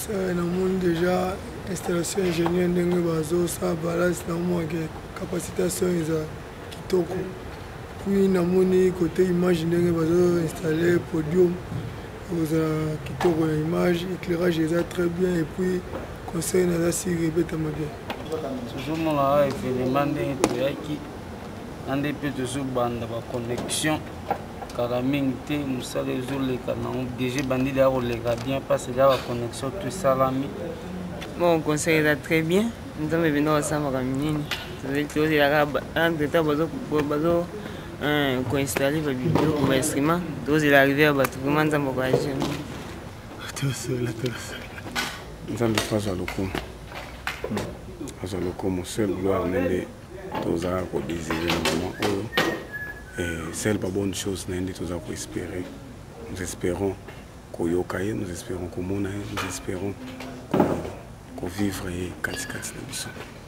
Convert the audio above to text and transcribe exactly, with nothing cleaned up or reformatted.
concert, namoni déjà installation ingénieur ndenge bazo sa balance namoni que capacitation eza kitoko. Puis namoni côté image ndenge bazo installer podium oza kitoko ya image, éclairage eza très bien et puis concert naza si rebetama bien. Toujours mon événement ndenge toyaki ande pe toujours banda ba connexion kaka mingi te mosala ezoleka nango déjà bandi deya koleka bien parce deya baconnexion to esalami. Bon conseil eza très bien nzambe benda basambaka minini tozelaka entretemps bazo koinstalle babiloko bainstrument tozela arrive ya bato vraiment nzambe okageme tosola tosola nzambe mpo azwa lokumu azwa lokumu seul gloire nende tozala kodésire na moment oyo seule pas bonne chose nende toza koespérer. Nous espérons koyoka ye, nous espérons komona ye, nous espérons ko vivre ye kati kati na biso.